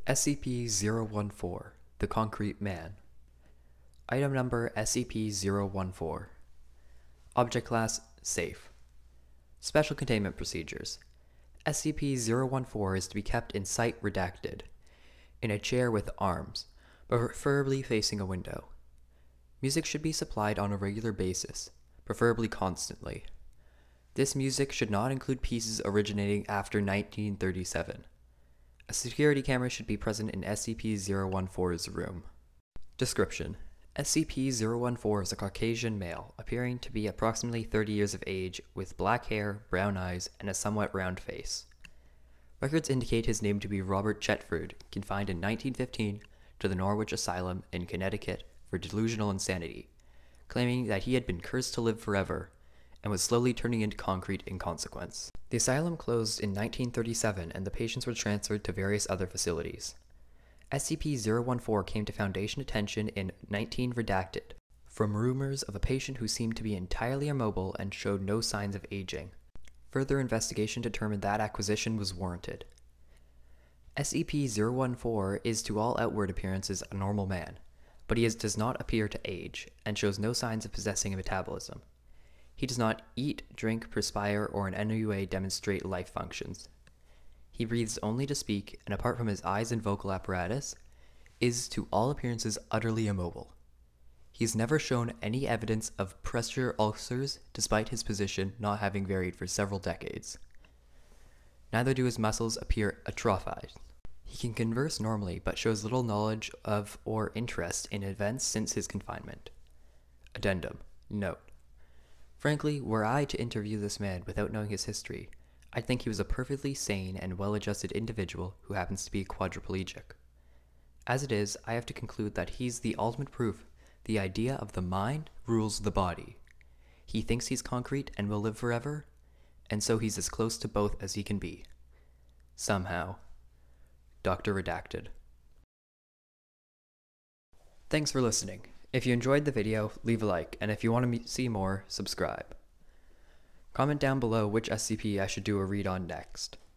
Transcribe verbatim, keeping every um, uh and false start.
S C P zero one four, The Concrete Man. Item number S C P zero one four. Object Class, Safe. Special Containment Procedures. S C P zero one four is to be kept in sight redacted, in a chair with arms, but preferably facing a window. Music should be supplied on a regular basis, preferably constantly. This music should not include pieces originating after nineteen thirty-seven. A security camera should be present in S C P zero one four's room. Description: S C P zero one four is a Caucasian male, appearing to be approximately thirty years of age, with black hair, brown eyes, and a somewhat round face. Records indicate his name to be Robert Chetford, confined in nineteen fifteen to the Norwich Asylum in Connecticut for delusional insanity, claiming that he had been cursed to live forever and was slowly turning into concrete in consequence. The asylum closed in nineteen thirty-seven and the patients were transferred to various other facilities. S C P zero one four came to Foundation attention in nineteen redacted, from rumors of a patient who seemed to be entirely immobile and showed no signs of aging. Further investigation determined that acquisition was warranted. S C P zero one four is to all outward appearances a normal man, but he is, does not appear to age, and shows no signs of possessing a metabolism. He does not eat, drink, perspire, or in any way demonstrate life functions. He breathes only to speak, and apart from his eyes and vocal apparatus, is to all appearances utterly immobile. He has never shown any evidence of pressure ulcers, despite his position not having varied for several decades. Neither do his muscles appear atrophied. He can converse normally, but shows little knowledge of or interest in events since his confinement. Addendum. Note: frankly, were I to interview this man without knowing his history, I'd think he was a perfectly sane and well-adjusted individual who happens to be quadriplegic. As it is, I have to conclude that he's the ultimate proof the idea of the mind rules the body. He thinks he's concrete and will live forever, and so he's as close to both as he can be. Somehow. Doctor Redacted. Thanks for listening. If you enjoyed the video, leave a like, and if you want to see more, subscribe. Comment down below which S C P I should do a read on next.